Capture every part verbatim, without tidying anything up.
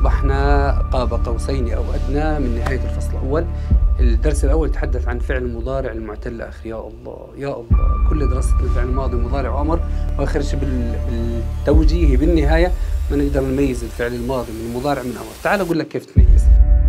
أصبحنا قاب قوسين أو أدنى من نهاية الفصل الأول. الدرس الأول تحدث عن فعل المضارع المعتل آخر. يا الله يا الله، كل دراستنا الفعل الماضي مضارع وأمر، وآخر شيء بالتوجيه بالنهاية ما نقدر نميز الفعل الماضي من المضارع من أمر. تعال أقول لك كيف تميز.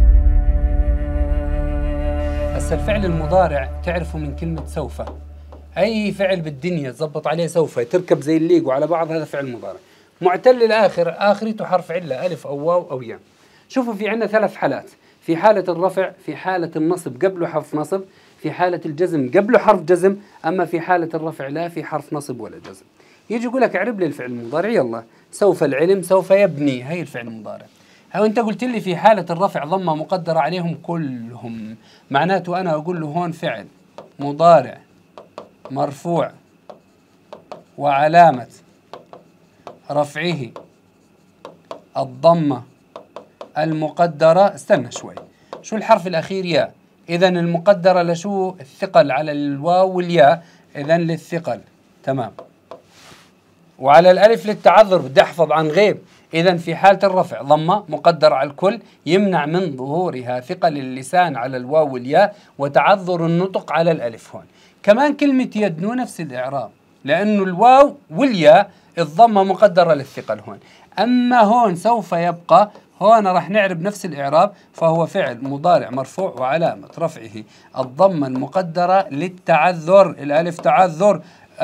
هسا الفعل المضارع تعرفه من كلمة سوف. أي فعل بالدنيا تضبط عليه سوف تركب زي الليجو على بعض، هذا فعل مضارع. معتل الآخر، آخرته حرف علة ألف أو واو أو ياء. شوفوا في عندنا ثلاث حالات: في حالة الرفع، في حالة النصب قبله حرف نصب، في حالة الجزم قبله حرف جزم. أما في حالة الرفع لا في حرف نصب ولا جزم. يجي يقول لك اعرب لي الفعل المضارع. يلا، سوف العلم، سوف يبني، هي الفعل المضارع. هو أنت قلت لي في حالة الرفع ضمة مقدرة عليهم كلهم، معناته أنا أقول له هون فعل مضارع مرفوع وعلامة رفعه الضمة المقدرة. استنى شوي، شو الحرف الأخير؟ ياء. إذن المقدرة لشو؟ الثقل على الواو والياء، إذن للثقل. تمام. وعلى الألف للتعذر، بدي أحفظ عن غيب. إذن في حالة الرفع ضمة مقدرة على الكل، يمنع من ظهورها ثقل اللسان على الواو والياء وتعذر النطق على الألف. هون كمان كلمة يدنو نفس الإعراب، لأنه الواو والياء الضمة مقدرة للثقل هون. أما هون سوف يبقى، هون راح نعرب نفس الإعراب، فهو فعل مضارع مرفوع وعلامة رفعه الضمة المقدرة للتعذر. الألف تعذر،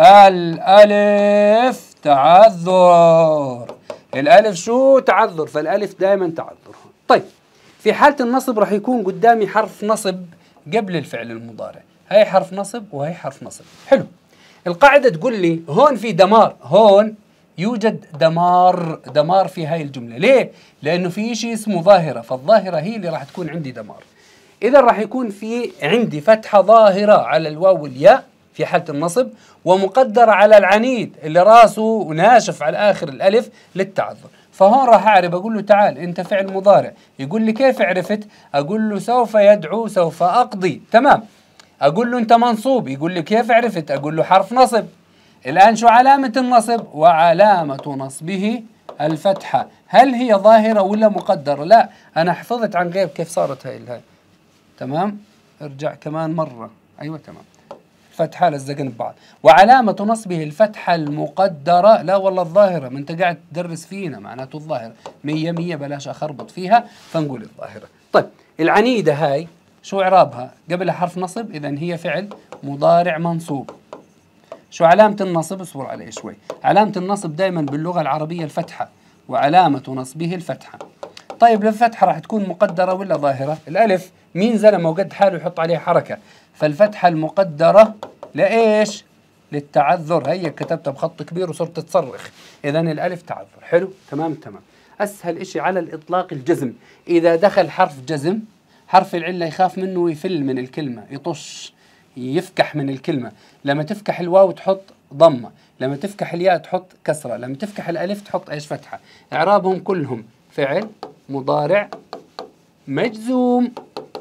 الألف تعذر، الألف شو؟ تعذر، فالألف دائما تعذر. طيب، في حالة النصب راح يكون قدامي حرف نصب قبل الفعل المضارع، هاي حرف نصب وهي حرف نصب. حلو. القاعدة تقول لي هون في دمار، هون يوجد دمار، دمار في هاي الجملة. ليه؟ لأنه في شيء اسمه ظاهرة، فالظاهرة هي اللي راح تكون عندي دمار. إذا راح يكون في عندي فتحة ظاهرة على الواو والياء في حالة النصب، ومقدرة على العنيد اللي راسه ناشف على آخر الألف للتعذر. فهون راح أعرب، أقول له تعال أنت فعل مضارع. يقول لي كيف عرفت؟ أقول له سوف يدعو، سوف أقضي. تمام. أقول له أنت منصوب، يقول لي كيف عرفت؟ أقول له حرف نصب. الآن شو علامة النصب؟ وعلامة نصبه الفتحة. هل هي ظاهرة ولا مقدرة؟ لا، أنا حفظت عن غيب كيف صارت هاي الهاي. تمام. ارجع كمان مرة. أيوة تمام. فتحة لزقن ببعض. وعلامة نصبه الفتحة المقدرة. لا والله الظاهرة، ما أنت قاعد تدرس فينا، معناته الظاهرة مية مية، بلاش أخربط فيها، فنقول الظاهرة. طيب، العنيدة هاي شو إعرابها؟ قبلها حرف نصب، إذن هي فعل مضارع منصوب. شو علامة النصب؟ اصبر علي شوي. علامة النصب دائما باللغة العربية الفتحة، وعلامة نصبه الفتحة. طيب، الفتحة راح تكون مقدرة ولا ظاهرة؟ الألف مين زلمة وقد حاله يحط عليها حركة، فالفتحة المقدرة لإيش؟ للتعذر. هي كتبتها بخط كبير وصرت تصرخ، إذن الألف تعذر. حلو. تمام تمام. أسهل إشي على الإطلاق الجزم. إذا دخل حرف جزم، حرف العلة يخاف منه ويفل من الكلمة، يطش، يفكح من الكلمة. لما تفكح الواو تحط ضمة، لما تفكح الياء تحط كسرة، لما تفكح الألف تحط إيش؟ فتحة. إعرابهم كلهم فعل مضارع مجزوم،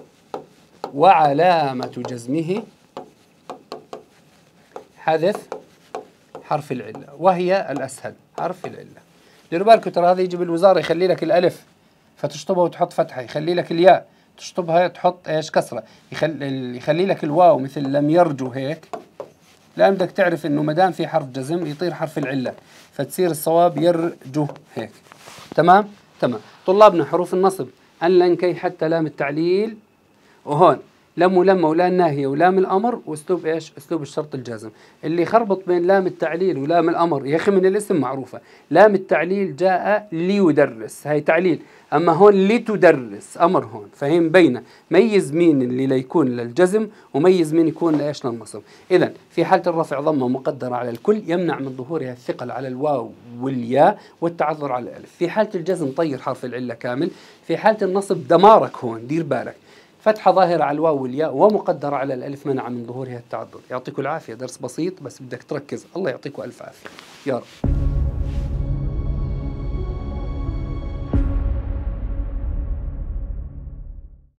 وعلامة جزمه حذف حرف العلة، وهي الأسهل حرف العلة. ديروا بالكم ترى هذا يجي بالوزارة يخلي لك الألف فتشطبها وتحط فتحة، يخلي لك الياء تشطبها تحط ايش؟ كسرة، يخلي يخلي لك الواو مثل لم يرجو هيك. لا، بدك تعرف انه ما دام في حرف جزم يطير حرف العلة، فتصير الصواب يرجو هيك. تمام تمام. طلابنا، حروف النصب أن لن كي حتى لام التعليل، وهون لم ولما ولام الناهية ولام الأمر، واسلوب ايش؟ اسلوب الشرط الجازم. اللي خربط بين لام التعليل ولام الأمر يا أخي من الاسم معروفة. لام التعليل جاء ليدرس، هاي تعليل، أما هون لتدرس أمر. هون فهم بينه، ميز مين اللي ليكون للجزم وميز مين يكون لإيش؟ للنصب. إذن في حالة الرفع ضمة مقدرة على الكل، يمنع من ظهورها الثقل على الواو والياء والتعذر على الألف. في حالة الجزم طير حرف العلة كامل. في حالة النصب دمارك، هون دير بالك، فتحة ظاهرة على الواو والياء ومقدرة على الألف، منع من ظهورها التعذر. يعطيكم العافية، درس بسيط بس بدك تركز. الله يعطيكم ألف عافية يا رب.